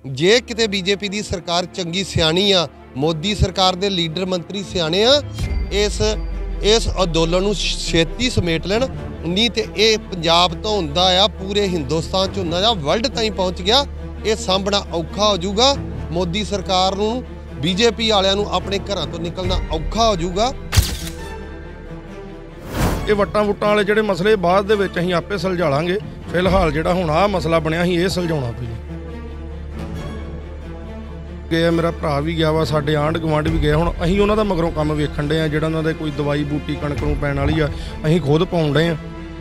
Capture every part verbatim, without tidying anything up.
ਜੇ ਕਿਤੇ ਬੀਜੇਪੀ ਦੀ ਸਰਕਾਰ ਚੰਗੀ ਸਿਆਣੀ ਆ, ਮੋਦੀ ਸਰਕਾਰ ਦੇ ਲੀਡਰ ਮੰਤਰੀ ਸਿਆਣੇ ਆ, ਇਸ ਇਸ ਅੰਦੋਲਨ ਨੂੰ ਛੇਤੀ ਸਮੇਟ ਲੈਣ। ਨਹੀਂ ਤੇ ਇਹ ਪੰਜਾਬ ਤੋਂ ਹੁੰਦਾ ਆ ਪੂਰੇ ਹਿੰਦੁਸਤਾਨ 'ਚ ਹੁੰਦਾ ਆ, ਵਰਲਡ ਤਾਈਂ ਪਹੁੰਚ ਗਿਆ। ਇਹ ਸਾਂਭਣਾ ਔਖਾ ਹੋ ਜਾਊਗਾ। ਮੋਦੀ ਸਰਕਾਰ ਨੂੰ, ਬੀਜੇਪੀ ਵਾਲਿਆਂ ਨੂੰ ਆਪਣੇ ਘਰਾਂ ਤੋਂ ਨਿਕਲਣਾ ਔਖਾ ਹੋ ਜਾਊਗਾ। ਇਹ ਵਟਾਂ ਵੁਟਾਂ ਵਾਲੇ ਜਿਹੜੇ ਮਸਲੇ ਬਾਅਦ ਦੇ ਵਿੱਚ ਅਸੀਂ ਆਪੇ ਸੁਲਝਾ ਲਾਂਗੇ। ਫਿਲਹਾਲ ਜਿਹੜਾ ਹੁਣ ਆਹ ਮਸਲਾ ਬਣਿਆ ਸੀ, ਇਹ ਸੁਲਝਾਉਣਾ ਪਹਿਲਾਂ। ਗਿਆ ਮੇਰਾ ਭਰਾ ਵੀ ਗਿਆ ਵਾ, ਸਾਡੇ ਆਂਢ ਗੁਆਂਢ ਵੀ ਗਏ। ਹੁਣ ਅਸੀਂ ਉਹਨਾਂ ਦਾ ਮਗਰੋਂ ਕੰਮ ਵੇਖਣ ਡਏ ਆ, ਜਿਹੜਾ ਉਹਨਾਂ ਦੇ ਕੋਈ ਦਵਾਈ ਬੂਟੀ ਕਣਕ ਨੂੰ ਪੈਣ ਵਾਲੀ ਆ, ਅਸੀਂ ਖੁਦ ਪਾਉਣ ਡਏ ਆ।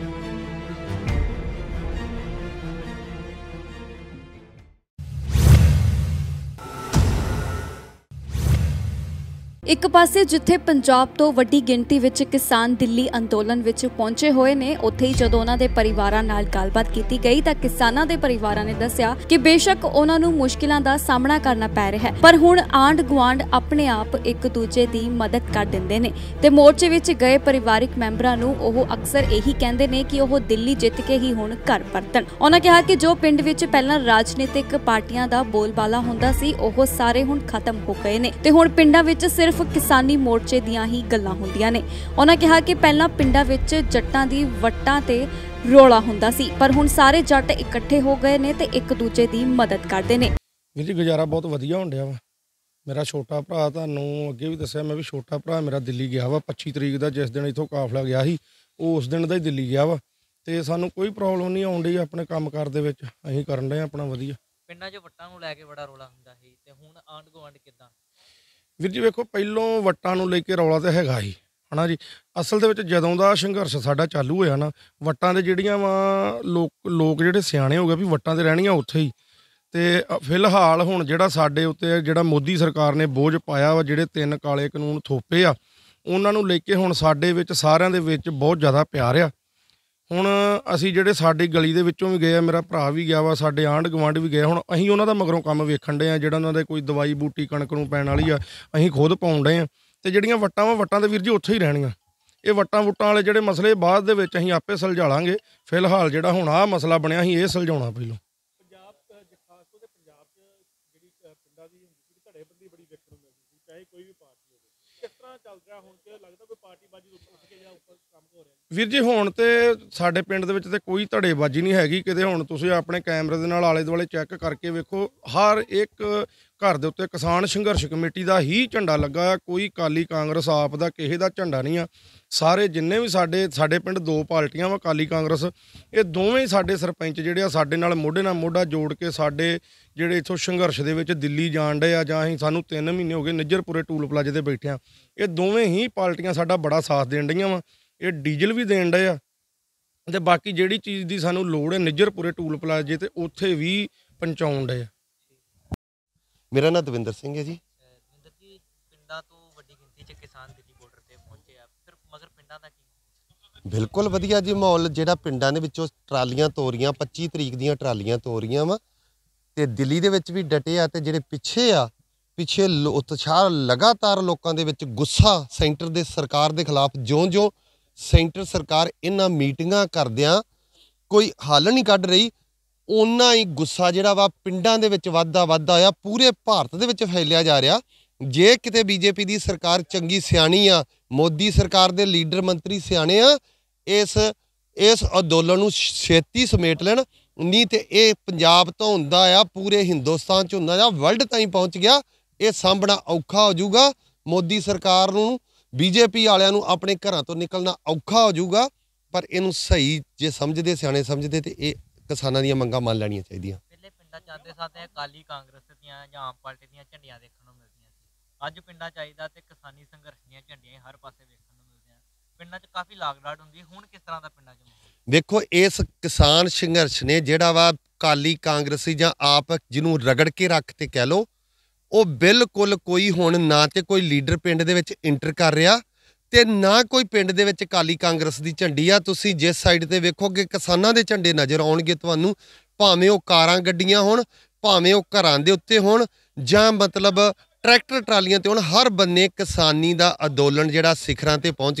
ਇੱਕ ਪਾਸੇ ਜਿੱਥੇ ਪੰਜਾਬ ਤੋਂ ਵੱਡੀ ਗਿਣਤੀ ਵਿੱਚ ਕਿਸਾਨ ਦਿੱਲੀ ਅੰਦੋਲਨ ਵਿੱਚ ਪਹੁੰਚੇ ਹੋਏ ਨੇ, ਉੱਥੇ ਹੀ ਜਦੋਂ ਉਹਨਾਂ ਦੇ ਪਰਿਵਾਰਾਂ ਨਾਲ ਗੱਲਬਾਤ ਕੀਤੀ ਗਈ ਤਾਂ ਕਿਸਾਨਾਂ ਦੇ ਪਰਿਵਾਰਾਂ ਨੇ ਦੱਸਿਆ ਕਿ ਬੇਸ਼ੱਕ ਉਹਨਾਂ ਨੂੰ ਮੁਸ਼ਕਿਲਾਂ ਦਾ ਸਾਹਮਣਾ ਕਰਨਾ ਪੈ ਰਿਹਾ ਹੈ, ਪਰ ਹੁਣ ਆਂਢ ਗੁਆਂਢ ਆਪਣੇ ਆਪ ਇੱਕ ਦੂਜੇ ਦੀ ਮਦਦ ਕਰ ਦਿੰਦੇ ਨੇ ਤੇ ਮੋਰਚੇ ਵਿੱਚ ਗਏ ਪਰਿਵਾਰਿਕ ਮੈਂਬਰਾਂ ਨੂੰ ਉਹ ਅਕਸਰ ਇਹੀ ਕਹਿੰਦੇ ਨੇ ਕਿ ਉਹ ਦਿੱਲੀ ਜਿੱਤ ਕੇ ਹੀ ਹੁਣ ਘਰ ਪਰਤਣ। ਉਹਨਾਂ ਕਿਹਾ ਕਿ ਜੋ ਪਿੰਡ ਵਿੱਚ ਪਹਿਲਾਂ ਰਾਜਨੀਤਿਕ ਪਾਰਟੀਆਂ ਦਾ ਬੋਲਬਾਲਾ ਹੁੰਦਾ ਸੀ, ਉਹ ਸਾਰੇ ਹੁਣ ਖਤਮ ਹੋ ਗਏ ਨੇ ਤੇ ਹੁਣ ਪਿੰਡਾਂ ਵਿੱਚ ਸਿਰਫ ਕਿਸਾਨੀ ਮੋਰਚੇ ਦੀਆਂ ਹੀ ਗੱਲਾਂ ਹੁੰਦੀਆਂ ਨੇ। ਉਹਨਾਂ ਕਿਹਾ ਕਿ ਪਹਿਲਾਂ ਪਿੰਡਾਂ ਵਿੱਚ ਜੱਟਾਂ ਦੀ ਵਟਾਂ ਤੇ ਰੋਲਾ ਹੁੰਦਾ ਸੀ, ਪਰ ਹੁਣ ਸਾਰੇ ਜੱਟ ਇਕੱਠੇ ਹੋ ਗਏ ਨੇ ਤੇ ਇੱਕ ਦੂਜੇ ਦੀ ਮਦਦ ਕਰਦੇ ਨੇ। ਵੀਰ ਜੀ ਗੁਜ਼ਾਰਾ ਬਹੁਤ ਵਧੀਆ ਹੋਣ ਡਿਆ ਵਾ। ਮੇਰਾ ਛੋਟਾ ਭਰਾ, ਤੁਹਾਨੂੰ ਅੱਗੇ ਵੀ ਦੱਸਿਆ ਮੈਂ ਵੀ, ਛੋਟਾ ਭਰਾ ਮੇਰਾ ਦਿੱਲੀ ਗਿਆ ਵਾ ਪੱਚੀ ਤਰੀਕ ਦਾ, ਜਿਸ ਦਿਨ ਇੱਥੋਂ ਕਾਫਲਾ ਗਿਆ ਸੀ, ਉਹ ਉਸ ਦਿਨ ਦਾ ਹੀ ਦਿੱਲੀ ਗਿਆ ਵਾ। ਤੇ ਸਾਨੂੰ ਕੋਈ ਪ੍ਰੋਬਲਮ ਨਹੀਂ ਆਉਣ ਡਈ ਆਪਣੇ ਕੰਮਕਾਰ ਦੇ ਵਿੱਚ, ਅਸੀਂ ਕਰਨ ਡਏ ਆਪਣਾ ਵਧੀਆ। ਪਿੰਡਾਂ 'ਚ ਵਟਾਂ ਨੂੰ ਲੈ ਕੇ ਬੜਾ ਰੌਲਾ ਹੁੰਦਾ ਸੀ ਤੇ ਹੁਣ ਆਂਢ ਗੁਆਂਢ ਕਿੱਦਾਂ? ਵੀਰ ਜੀ ਵੇਖੋ, ਪਹਿਲੋਂ ਵਟਾਂ ਨੂੰ ਲੈ ਕੇ ਰੌਲਾ ਤਾਂ ਹੈਗਾ ਹੀ ਹੈ ਨਾ ਜੀ। ਅਸਲ ਦੇ ਵਿੱਚ ਜਦੋਂ ਦਾ ਸੰਘਰਸ਼ ਸਾਡਾ ਚਾਲੂ ਹੋਇਆ ਨਾ, ਵਟਾਂ ਦੇ ਜਿਹੜੀਆਂ ਵਾ ਲੋਕ ਲੋਕ ਜਿਹੜੇ ਸਿਆਣੇ ਹੋ ਗਏ ਵੀ ਵਟਾਂ ਤੇ ਰਹਿਣੀਆਂ ਉੱਥੇ ਹੀ। ਤੇ ਫਿਲਹਾਲ ਹੁਣ ਜਿਹੜਾ ਸਾਡੇ ਉੱਤੇ ਜਿਹੜਾ ਮੋਦੀ ਸਰਕਾਰ ਨੇ ਬੋਝ ਪਾਇਆ ਵਾ, ਜਿਹੜੇ ਤਿੰਨ ਕਾਲੇ ਕਾਨੂੰਨ ਥੋਪੇ ਆ, ਉਹਨਾਂ ਨੂੰ ਲੈ ਕੇ ਹੁਣ ਸਾਡੇ ਵਿੱਚ ਸਾਰਿਆਂ ਦੇ ਵਿੱਚ ਬਹੁਤ ਜ਼ਿਆਦਾ ਪਿਆਰ ਆ। ਹੁਣ ਅਸੀਂ ਜਿਹੜੇ ਸਾਡੀ ਗਲੀ ਦੇ ਵਿੱਚੋਂ ਵੀ ਗਏ ਆ, ਮੇਰਾ ਭਰਾ ਵੀ ਗਿਆ ਵਾ, ਸਾਡੇ ਆਂਢ ਗੁਆਂਢ ਵੀ ਗਏ। ਹੁਣ ਅਸੀਂ ਉਹਨਾਂ ਦਾ ਮਗਰੋਂ ਕੰਮ ਵੇਖਣ ਡਏ ਆ, ਜਿਹੜਾ ਉਹਨਾਂ ਦੇ ਕੋਈ ਦਵਾਈ ਬੂਟੀ ਕਣਕ ਨੂੰ ਪੈਣ ਵਾਲੀ ਆ, ਅਸੀਂ ਖੁਦ ਪਾਉਣ ਡਏ ਆ। ਤੇ ਜਿਹੜੀਆਂ ਵਟਾਂ ਵਾ, ਵਟਾਂ ਦੇ ਵੀਰ ਜੀ ਉੱਥੇ ਹੀ ਰਹਿਣੀਆਂ। ਇਹ ਵਟਾਂ ਵੁਟਾਂ ਵਾਲੇ ਜਿਹੜੇ ਮਸਲੇ ਬਾਅਦ ਦੇ ਵਿੱਚ ਅਸੀਂ ਆਪੇ ਸੁਲਝਾ ਲਾਂਗੇ। ਫਿਲਹਾਲ ਜਿਹੜਾ ਹੁਣ ਆਹ ਮਸਲਾ ਬਣਿਆ ਸੀ, ਇਹ ਸੁਲਝਾਉਣਾ ਪਹਿਲਾਂ। ਪੰਜਾਬ ਖਾਸ ਤੌਰ 'ਤੇ ਪੰਜਾਬ 'ਚ ਜਿਹੜੀ ਪਿੰਡਾਂ ਦੀ ਹੁੰਦੀ ਸੀ ਧੜੇਬੰਦੀ ਬੜੀ ਵੇਖਣ ਨੂੰ ਮਿਲਦੀ ਸੀ, ਚਾਹੇ ਕੋਈ ਵੀ ਪਾਰਟੀ ਹੋਵੇ। ਕਿਸ ਤਰ੍ਹਾਂ ਚੱਲ ਰਿਹਾ ਹੁਣ? ਕਿ ਲੱਗਦਾ ਕੋਈ ਪਾਰਟੀਬਾਜ਼ੀ ਉੱਠ ਕੇ ਜਾਂ ਉੱਪਰ ਕੰਮ ਹੋ ਰਿਹਾ? ਵੀਰ ਜੀ ਹੁਣ ਤੇ ਸਾਡੇ ਪਿੰਡ ਦੇ ਵਿੱਚ ਤੇ ਕੋਈ ਧੜੇਬਾਜ਼ੀ ਨਹੀਂ ਹੈਗੀ ਕਿਤੇ। ਹੁਣ ਤੁਸੀਂ ਆਪਣੇ ਕੈਮਰੇ ਦੇ ਨਾਲ ਆਲੇ ਦੁਆਲੇ ਚੈੱਕ ਕਰਕੇ ਵੇਖੋ, ਹਰ ਇੱਕ ਘਰ ਦੇ ਉੱਤੇ ਕਿਸਾਨ ਸੰਘਰਸ਼ ਕਮੇਟੀ ਦਾ ਹੀ ਝੰਡਾ ਲੱਗਾ ਆ। ਕੋਈ ਅਕਾਲੀ ਕਾਂਗਰਸ ਆਪ ਦਾ ਕਿਸੇ ਦਾ ਝੰਡਾ ਨਹੀਂ ਆ। ਸਾਰੇ ਜਿੰਨੇ ਵੀ ਸਾਡੇ ਸਾਡੇ ਪਿੰਡ ਦੋ ਪਾਰਟੀਆਂ ਵਾ, ਅਕਾਲੀ ਕਾਂਗਰਸ, ਇਹ ਦੋਵੇਂ ਸਾਡੇ ਸਰਪੰਚ ਜਿਹੜੇ ਆ ਸਾਡੇ ਨਾਲ ਮੋਢੇ ਨਾਲ ਮੋਢਾ ਜੋੜ ਕੇ ਸਾਡੇ ਜਿਹੜੇ ਇੱਥੋਂ ਸੰਘਰਸ਼ ਦੇ ਵਿੱਚ ਦਿੱਲੀ ਜਾਣ ਡੇ ਆ, ਜਾਂ ਅਸੀਂ ਸਾਨੂੰ ਤਿੰਨ ਮਹੀਨੇ ਹੋ ਗਏ ਨਿੱਜਰਪੁਰੇ ਟੂਲ ਪਲਾਜ਼ੇ 'ਤੇ ਬੈਠੇ ਆ, ਇਹ ਦੋਵੇਂ ਹੀ ਪਾਰਟੀਆਂ ਸਾਡਾ ਬੜਾ ਸਾਥ ਦੇਣ ਡਈਆਂ ਵਾ। ਇਹ ਡੀਜ਼ਲ ਵੀ ਦੇਣ ਡਏ ਆ ਤੇ ਬਾਕੀ ਜਿਹੜੀ ਚੀਜ਼ ਦੀ ਸਾਨੂੰ ਲੋੜ ਹੈ ਨਿੱਜਰਪੁਰੇ ਟੂਲ ਪਲਾਜ਼ੇ 'ਤੇ ਉੱਥੇ ਵੀ ਪਹੁੰਚਾਉਣ ਡਏ ਆ। ਮੇਰਾ ਨਾਮ ਦਵਿੰਦਰ ਸਿੰਘ ਹੈ ਜੀ। ਦਵਿੰਦਰ ਜੀ, ਪਿੰਡਾਂ ਤੋਂ ਵੱਡੀ ਗਿਣਤੀ 'ਚ ਕਿਸਾਨ ਦਿੱਲੀ ਬਾਰਡਰ ਤੇ ਪਹੁੰਚੇ ਆ, ਫਿਰ ਮਗਰ ਪਿੰਡਾਂ ਦਾ ਕੀ? ਬਿਲਕੁਲ ਵਧੀਆ ਜੀ ਮਾਹੌਲ। ਜਿਹੜਾ ਪਿੰਡਾਂ ਦੇ ਵਿੱਚੋਂ ਟਰਾਲੀਆਂ ਤੋਰੀਆਂ, ਪੱਚੀ ਤਰੀਕ ਦੀਆਂ ਟਰਾਲੀਆਂ ਤੋਰੀਆਂ ਵਾ, ਤੇ ਦਿੱਲੀ ਦੇ ਵਿੱਚ ਵੀ ਡਟੇ ਆ। ਤੇ ਜਿਹੜੇ ਪਿੱਛੇ ਆ, ਪਿੱਛੇ ਉਤਸ਼ਾਹ ਲਗਾਤਾਰ ਲੋਕਾਂ ਦੇ ਵਿੱਚ, ਗੁੱਸਾ ਸੈਂਟਰ ਦੇ ਸਰਕਾਰ ਦੇ ਖਿਲਾਫ। ਜਿਉਂ-ਜਿਉਂ ਸੈਂਟਰ ਸਰਕਾਰ ਇਹਨਾਂ ਮੀਟਿੰਗਾਂ ਕਰਦਿਆਂ ਕੋਈ ਹੱਲ ਨਹੀਂ ਕੱਢ ਰਹੀ, ਓਨਾ ਹੀ ਗੁੱਸਾ ਜਿਹੜਾ ਵਾ ਪਿੰਡਾਂ ਦੇ ਵਿੱਚ ਵੱਧਦਾ ਵੱਧਦਾ ਹੋਇਆ ਪੂਰੇ ਭਾਰਤ ਦੇ ਵਿੱਚ ਫੈਲਿਆ ਜਾ ਰਿਹਾ। ਜੇ ਕਿਤੇ ਬੀਜੇਪੀ ਦੀ ਸਰਕਾਰ ਚੰਗੀ ਸਿਆਣੀ ਆ, ਮੋਦੀ ਸਰਕਾਰ ਦੇ ਲੀਡਰ ਮੰਤਰੀ ਸਿਆਣੇ ਆ, ਇਸ ਇਸ ਅੰਦੋਲਨ ਨੂੰ ਛੇਤੀ ਸਮੇਟ ਲੈਣ। ਨਹੀਂ ਤੇ ਇਹ ਪੰਜਾਬ ਤੋਂ ਹੁੰਦਾ ਆ ਪੂਰੇ ਹਿੰਦੁਸਤਾਨ 'ਚ ਹੁੰਦਾ ਆ, ਵਰਲਡ ਤਾਈਂ ਪਹੁੰਚ ਗਿਆ। ਇਹ ਸਾਂਭਣਾ ਔਖਾ ਹੋ ਜਾਊਗਾ। ਮੋਦੀ ਸਰਕਾਰ ਨੂੰ, ਬੀਜੇਪੀ ਵਾਲਿਆਂ ਨੂੰ ਆਪਣੇ ਘਰਾਂ ਤੋਂ ਨਿਕਲਣਾ ਔਖਾ ਹੋ ਜਾਊਗਾ। ਪਰ ਇਹਨੂੰ ਸਹੀ ਜੇ ਸਮਝਦੇ, ਸਿਆਣੇ ਸਮਝਦੇ, ਤੇ ਇਹ ਕਿਸਾਨਾਂ ਦੀਆਂ ਮੰਗਾਂ ਮੰਨ ਲੈਣੀਆਂ ਚਾਹੀਦੀਆਂ। ਪਹਿਲੇ ਪਿੰਡਾਂ 'ਚ ਆਉਂਦੇ ਸਾਥੇ ਅਕਾਲੀ ਕਾਂਗਰਸ ਦੀਆਂ ਜਾਂ ਆਮ ਪਾਰਟੀ ਦੀਆਂ ਝੰਡੀਆਂ ਦੇਖਣ ਨੂੰ ਮਿਲਦੀਆਂ ਸੀ। ਅੱਜ ਪਿੰਡਾਂ 'ਚ ਆਈਦਾ ਤੇ ਕਿਸਾਨੀ ਸੰਘਰਸ਼ ਦੀਆਂ ਝੰਡੀਆਂ ਹਰ ਪਾਸੇ ਵੇਖਣ ਨੂੰ ਮਿਲਦੀਆਂ। ਪਿੰਡਾਂ 'ਚ ਕਾਫੀ ਲਾਗ ਡਾਟ ਹੁੰਦੀ ਹੈ। ਹੁਣ ਕਿਸ ਤਰ੍ਹਾਂ ਦਾ ਪਿੰਡਾਂ 'ਚ? ਵੇਖੋ, ਇਸ ਕਿਸਾਨ ਸੰਘਰਸ਼ ਨੇ ਜਿਹੜਾ ਵਾ ਅਕਾਲੀ ਕਾਂਗਰਸੀ ਜਾਂ ਆਪ ਜਿਹਨੂੰ ਰਗੜ ਕੇ ਰੱਖ ਤੇ ਕਹਿ ਲਓ, ਉਹ ਬਿਲਕੁਲ ਕੋਈ ਹੁਣ ਨਾ ਤੇ ਕੋਈ ਲੀਡਰ ਪਿੰਡ ਦੇ ਵਿੱਚ ਇੰਟਰ ਕਰ ਰਿਹਾ ਤੇ ਨਾ ਕੋਈ ਪਿੰਡ ਦੇ ਵਿੱਚ ਅਕਾਲੀ ਕਾਂਗਰਸ ਦੀ ਝੰਡੀ ਆ। ਤੁਸੀਂ ਜਿਸ ਸਾਈਡ ਤੇ ਵੇਖੋਗੇ ਕਿਸਾਨਾਂ ਦੇ ਝੰਡੇ ਨਜ਼ਰ ਆਉਣਗੇ ਤੁਹਾਨੂੰ, ਭਾਵੇਂ ਉਹ ਕਾਰਾਂ ਗੱਡੀਆਂ ਹੋਣ, ਭਾਵੇਂ ਉਹ ਘਰਾਂ ਦੇ ਉੱਤੇ ਹੋਣ, ਜਾਂ ਮਤਲਬ ਟਰੈਕਟਰ ਟਰਾਲੀਆਂ ਤੇ ਹੋਣ। ਹਰ ਬੰਨੇ ਕਿਸਾਨੀ ਦਾ ਅੰਦੋਲਨ ਜਿਹੜਾ ਸਿਖਰਾਂ ਤੇ ਪਹੁੰਚ ਗਿਆ।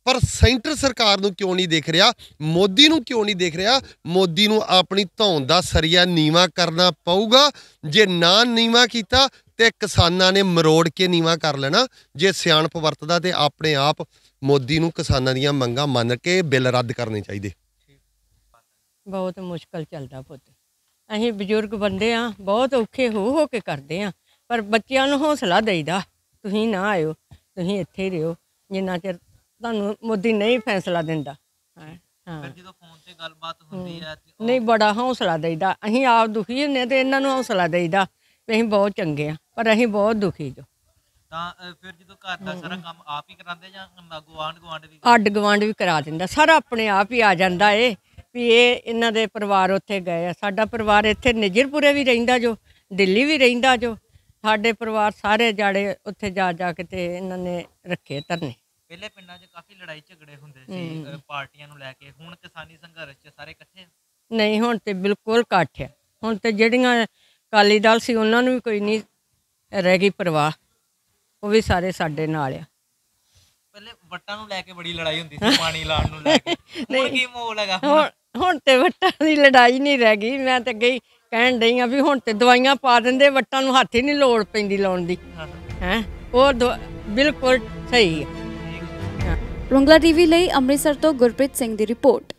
ਪਰ ਸੈਂਟਰ ਸਰਕਾਰ ਨੂੰ ਕਿਉਂ ਨਹੀਂ ਦੇਖ ਰਿਹਾ, ਮੋਦੀ ਨੂੰ ਕਿਉਂ ਨਹੀਂ ਦੇਖ ਰਿਹਾ? ਮੋਦੀ ਨੂੰ ਆਪਣੀ ਧੌਣ ਦਾ ਸਰੀਆ ਨੀਵਾਂ ਕਰਨਾ ਪਊਗਾ। ਜੇ ਨਾ ਨੀਵਾਂ ਕੀਤਾ ਤੇ ਕਿਸਾਨਾਂ ਨੇ ਮਰੋੜ ਕੇ ਨੀਵਾਂ ਕਰ ਲੈਣਾ। ਜੇ ਸਿਆਣਪ ਵਰਤਦਾ ਤੇ ਆਪਣੇ ਆਪ ਮੋਦੀ ਨੂੰ ਕਿਸਾਨਾਂ ਦੀਆਂ ਮੰਗਾਂ ਮੰਨ ਕੇ ਬਿੱਲ ਰੱਦ ਕਰਨੇ ਚਾਹੀਦੇ। ਬਹੁਤ ਮੁਸ਼ਕਲ ਚੱਲਦਾ ਪੁੱਤ, ਅਸੀਂ ਬਜ਼ੁਰਗ ਬੰਦੇ ਆ, ਬਹੁਤ ਔਖੇ ਹੋ ਹੋ ਕੇ ਕਰਦੇ ਆ, ਪਰ ਬੱਚਿਆਂ ਨੂੰ ਹੌਸਲਾ ਦੇਈਦਾ, ਤੁਸੀਂ ਨਾ ਆਇਓ, ਤੁਸੀਂ ਇੱਥੇ ਹੀ ਰਹੋ ਜਿੰਨਾ ਚਿਰ ਤੁਹਾਨੂੰ ਮੋਦੀ ਨਹੀਂ ਫੈਸਲਾ ਦਿੰਦਾ। ਹਾਂ ਫਿਰ ਜਦੋਂ ਫੋਨ ਤੇ ਗੱਲਬਾਤ ਹੁੰਦੀ ਹੈ ਤੇ ਨਹੀਂ, ਬੜਾ ਹੌਸਲਾ ਦੇਈਦਾ। ਅਸੀਂ ਆਪ ਦੁਖੀ ਹੁੰਦੇ ਤੇ ਇਹਨਾਂ ਨੂੰ ਹੌਸਲਾ ਦੇਈਦਾ ਵੀ ਅਸੀਂ ਬਹੁਤ ਚੰਗੇ ਆ, ਪਰ ਅਸੀਂ ਬਹੁਤ ਦੁਖੀ ਜੋ। ਤਾਂ ਅ, ਫਿਰ ਜਦੋਂ ਘਰ ਦਾ ਸਾਰਾ ਕੰਮ ਆਪ ਹੀ ਕਰਾਉਂਦੇ ਜਾਂ ਗੁਆਂਢ ਗੁਆਂਢ ਵੀ? ਅੱਡ ਗੁਆਂਢ ਵੀ ਕਰਾ ਦਿੰਦਾ, ਸਾਰਾ ਆਪਣੇ ਆਪ ਹੀ ਆ ਜਾਂਦਾ ਏ ਵੀ ਇਹ ਇਹਨਾਂ ਦੇ ਪਰਿਵਾਰ ਉੱਥੇ ਗਏ ਆ। ਸਾਡਾ ਪਰਿਵਾਰ ਇੱਥੇ ਨਿਜਰਪੁਰੇ ਵੀ ਰਹਿੰਦਾ ਜੋ, ਦਿੱਲੀ ਵੀ ਰਹਿੰਦਾ ਜੋ, ਸਾਡੇ ਪਰਿਵਾਰ ਸਾਰੇ ਜਾੜੇ ਉੱਥੇ ਜਾ ਜਾ ਕੇ ਤੇ ਇਹਨਾਂ ਨੇ ਰੱਖੇ ਧਰਨੇ। ਪਹਿਲੇ ਪਿੰਡਾਂ 'ਚ ਕਾਫੀ ਲੜਾਈ ਝਗੜੇ ਹੁੰਦੇ ਸੀ ਅ, ਪਾਰਟੀਆਂ ਨੂੰ ਲੈ ਕੇ, ਹੁਣ ਕਿਸਾਨੀ ਸੰਘਰਸ਼ 'ਚ ਸਾਰੇ ਇਕੱਠੇ? ਨਹੀਂ, ਹੁਣ ਤੇ ਬਿਲਕੁਲ ਘੱਟ ਆ। ਹੁਣ ਤੇ ਜਿਹੜੀਆਂ ਅਕਾਲੀ ਦਲ ਸੀ ਉਹਨਾਂ ਨੂੰ ਵੀ ਕੋਈ ਨਹੀਂ ਰਹਿ ਗਈ ਪਰਵਾਹ, ਉਹ ਵੀ ਸਾਰੇ ਸਾਡੇ ਨਾਲ ਆ। ਪਹਿਲੇ ਵੱਟਾਂ ਨੂੰ ਲੈ ਕੇ ਬੜੀ ਲੜਾਈ ਹੁੰਦੀ ਸੀ, ਪਾਣੀ ਲਾਉਣ ਨੂੰ ਲੈ ਕੇ, ਹੁਣ ਕੀ ਮਾਹੌਲ ਹੈਗਾ? ਹੁਣ ਹੁਣ ਤੇ ਵੱਟਾਂ ਦੀ ਲੜਾਈ ਨਹੀਂ ਰਹਿ ਗਈ। ਮੈਂ ਤਾਂ ਗਈ ਕਹਿਣ ਡਈ ਆ ਵੀ ਹੁਣ ਤੇ ਦਵਾਈਆਂ ਪਾ ਦਿੰਦੇ, ਵੱਟਾਂ ਨੂੰ ਹੱਥ ਹੀ ਨਹੀਂ ਲੋੜ ਪੈਂਦੀ ਲਾਉਣ ਦੀ। ਹੈਂ, ਉਹ ਬਿਲਕੁਲ ਸਹੀ ਹੈ। ਰੰਗਲਾ ਟੀਵੀ ਲਈ ਅੰਮ੍ਰਿਤਸਰ ਤੋਂ ਗੁਰਪ੍ਰੀਤ ਸਿੰਘ ਦੀ ਰਿਪੋਰਟ।